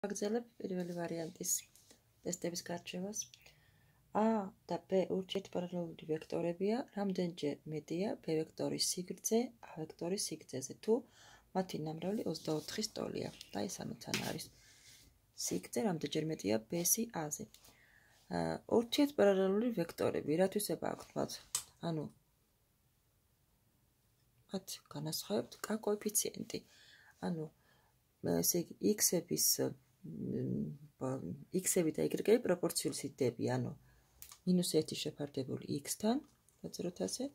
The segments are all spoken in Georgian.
აგზელებ პირველი ვარიანტის ტესტების გარჩევას. A და B ურთიერთპარალელური ვექტორებია, რამდენჯერ მეტია B ვექტორის სიგრძე A ვექტორის სიგრძეზე, თუ მათი ნამრავლი 24-ის ტოლია. და ეს ამოთან არის სიგრძე, რამდენჯერ მეტია B-ს A-ზე. ურთიერთპარალელური ვექტორები, რა თვისება აქვთ მათ? ანუ მათ განასხვავებთ K კოეფიციენტი. ანუ ესე იგი x-ები და y-ები პროპორციული სიდიდეები, ანუ -1 შეფარდებული x-თან, დაწეროთ ასე,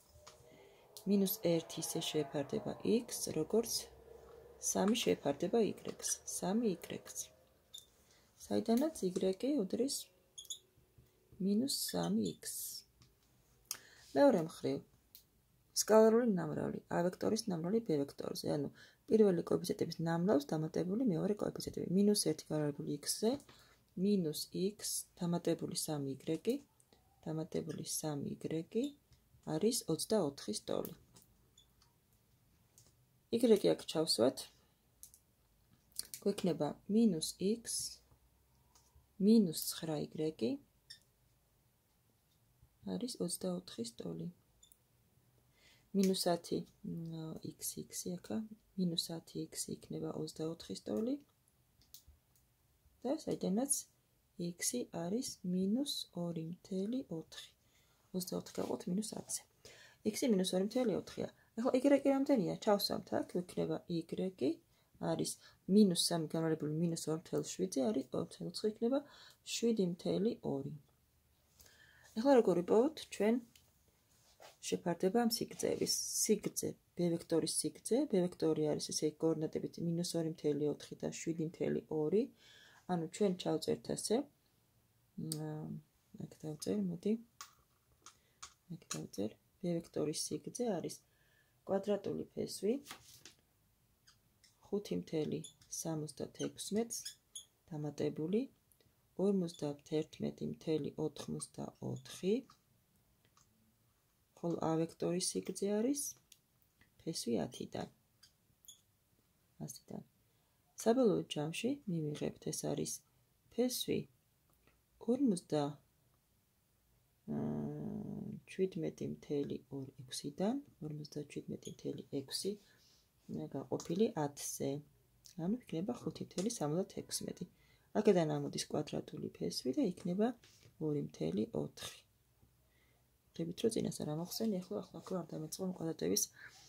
-1 ისე შეფარდება x, როგორც 3 შეფარდება y-ს, 3y-ს. საიდანაც y უდრის -3x. მეორე მხრივ, სკალარული ნამრავლი, A ვექტორის ნამრავლი B ვექტორზე, ანუ პირველი კოეფიციენტების ნამრავლს დამატებული მეორე კოეფიციენტები, -1 გარემებული x-ზე, -x დამატებული 3y, დამატებული 3y არის 24-ის ტოლი. y აქ ჩავსვათ, გვექნება -x, -9y არის 24-ის ტოლი. -10x აქა, -10x იქნება 24-ის ტოლი და საიდანაც x არის -2.4. 24 გავყოთ -10-ზე. x -2.4-ია. ახლა y რამდენია? ჩავსვამთ აქ, იქნება y არის -3 გამრავლებული -2.7 არის 24, იქნება 7.2. ახლა როგორ ვიპოვოთ ჩვენ შეფარდება ამ სიგრძეების? სიგრძე, B ვექტორის სიგრძე, B ვექტორი არის ესე კოორდინატებით -2.4 და 7.2. ანუ ჩვენ ჩავწერთ ასე. აქ დავწერ, მოდი. აქ დავწერ. B ვექტორის სიგრძე არის კვადრატული ფესვი 5.76 დამატებული 51.84, ხოლო A ვექტორის სიგრძე არის ფესვი 10-დან. 100-დან. საბოლოო ჯამში მივიღებთ, ეს არის ფესვი 57.26-დან 57.6 გაყოფილი 10-ზე. ანუ იქნება 5.76. აქედან ამოდის კვადრატული ფესვი და იქნება 2.4. ხდებით, რომ წინასწარ ამოხსენი, ახლა არ დამეწყო კვადრატების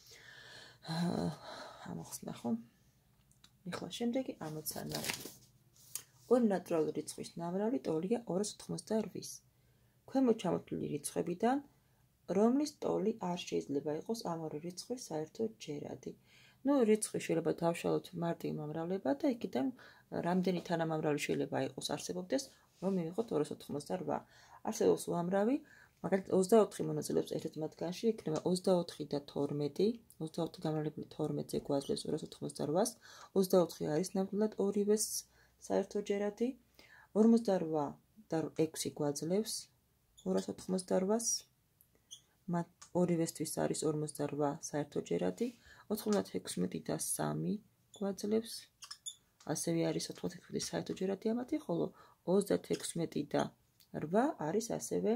ამოხსნა, ხო? ახლა შემდეგი ამოცანა. ორი ნატურალური რიცხვის ნამრავლი ტოლია 288-ის. ქვემოთ ჩამოთვლილი რიცხვებიდან, რომლის ტოლი არ შეიძლება იყოს ამ ორი რიცხვის საერთო ჯერადი. რიცხვი შეიძლება დავშალოთ მარტივ მომრავლება და იქიდან რამდენი თანამამრავლი შეიძლება იყოს არსებობდეს, რომ მივიღოთ 288. არსებობს უამრავი, მაგალითად 24 მონაწილეობს ერთ-ერთ მათგანში, იქნება 24 და 12, 24 გამრავლებული 12-ზე გვაძლევს 288-ს, 24 არის ნამდვილად ორივეს საერთო ჯერადი, 48 და 6 გვაძლევს 288-ს, მათ ორივესთვის არის 48 საერთო ჯერადი, 96 და 3 გვაძლევს, ასევე არის 96 საერთო ჯერადი ამათი, ხოლო 36 და 8 არის ასევე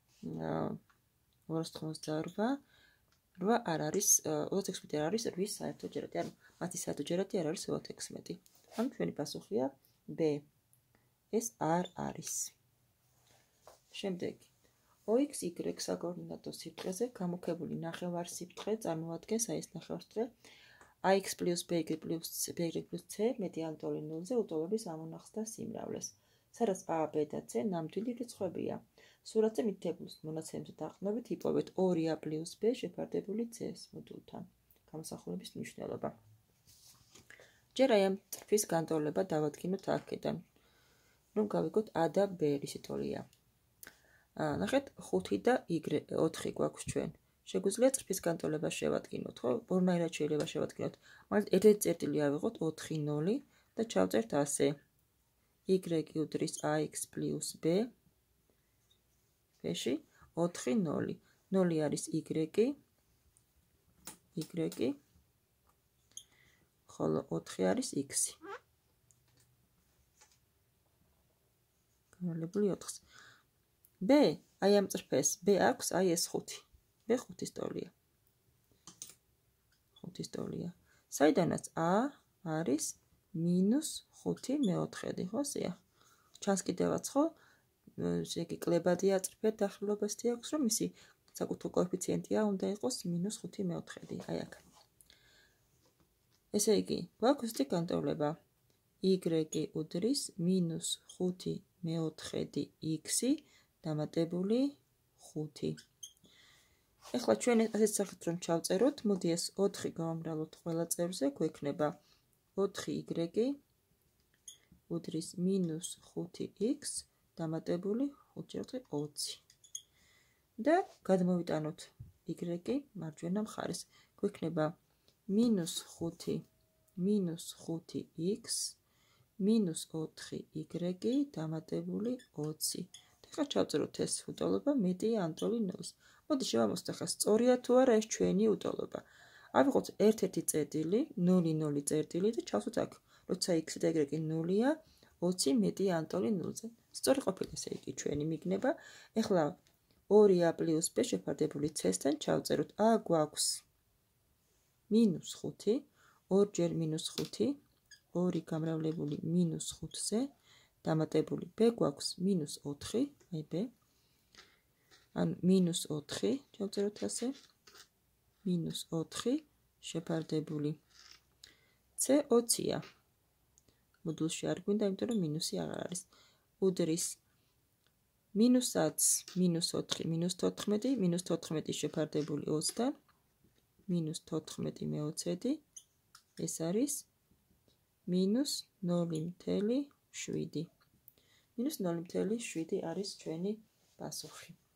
288, 8 არ არის, 26 არ არის 8 საერთო ჯერადი, ანუ მათი საერთო ჯერადი არ არის 26. ანუ ჩვენი პასუხია B. ეს არ არის. შემდეგი. OXY საკოორდინატო სიბრტყეზე გამუქებული ნახევარსიბრტყე წარმოადგენს ეს ნახევარსიბრტყე AX + BY + C მეტი ან ტოლი 0-ზე უტოლების ამონახს და სიმრავლეს. სადაც A, B და C ნამდვილი რიცხვებია. სურათზე მითითებულ მონაცემებზე დაყრდნობით იპოვეთ 2A + B შეფარდებული C-ს მოდულთან. გამოსახულების მნიშვნელობა. ჯერ აი ამ წრფის განტოლება დავადგინოთ აქედან, რომ გავიგოთ A და B რისი ტოლია. ნახეთ, 5 და 4 გვაქვს ჩვენ. შეგვიძლია წრფის განტოლება შევადგინოთ, ხო? ორნაირად შეიძლება შევადგინოთ. მაგრამ ერთ-ერთი წერტილი ავიღოთ 4-0 და ჩავწერთ ასე. Y უდრის AX + B ფეში 4-0. 0 არის Y, ხოლო 4 არის X. გამრავლებული 4-ს. B, აი ამ წრფეს, B აქვს აი ეს 5. B 5-ის ტოლია. 5-ის ტოლია. საიდანაც A არის -5 მეოთხედი, ხო, სია? ჩანს კიდევაც, ხო? ესე იგი კლებადია წრფე დახრილობასთი აქვს, რომ მისი საკუთო კოეფიციენტია უნდა იყოს -5 მეოთხედი, აი აქ. ესე იგი, გვაქვს ესეთი განტოლება. Y უდრის -5 მეოთხედი x დამატებული 5. ეხლა ჩვენ ასეთ სახით რომ ჩავწეროთ, მოდი ეს 4 გავამრავლოთ ყველა წევრზე, გვექნება 4y უდრის -5x დამატებული 5 და გადმოვიტანოთ y მარჯვენა მხარეს. გვექნება -5x -4y დამატებული 20. ეხლა ჩავწეროთ ეს უტოლობა მეტია ან ტოლი 0-ს. მოდი შევამოწმოთ ახლა სწორია თუ არა ეს ჩვენი უტოლობა. ავიღოთ ერთ-ერთი წერტილი, 0 წერტილი და ჩავსვით აქ. როცა x და y 0-ია, 20 მეტია ან ტოლი 0-ზე. სწორი ყოფილი ესე იგი ჩვენი მიგნება. ეხლა 2a + b შეფარდებული c-სთან ჩავწეროთ. a გვაქვს -5, 2 ჯერ -5, 2 გამრავლებული -5-ზე დამატებული b გვაქვს -4, აი b. ანუ -4 ჩავწეროთ ასე. -4 შეფარდებული c 20-ია. მოდულში არ გვინდა, იმიტომ რომ მინუსი აღარ არის. უდრის -10, -4, -14, -14 შეფარდებული 20, -14 მე-20, ეს არის -0.7. -0.7 არის ჩვენი პასუხი.